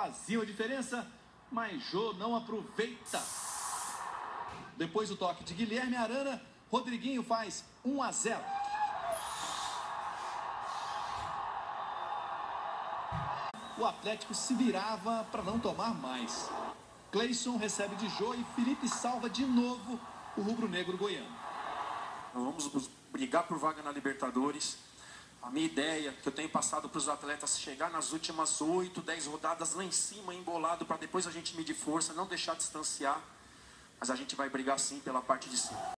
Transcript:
faziam a diferença, mas Jô não aproveita. Depois do toque de Guilherme Arana, Rodriguinho faz 1-0. O Atlético se virava para não tomar mais. Cleison recebe de Jô e Felipe salva de novo o rubro-negro goiano. Vamos brigar por vaga na Libertadores. A minha ideia, que eu tenho passado para os atletas, chegar nas últimas 8, 10 rodadas lá em cima, embolado, para depois a gente medir força, não deixar distanciar. Mas a gente vai brigar sim pela parte de cima.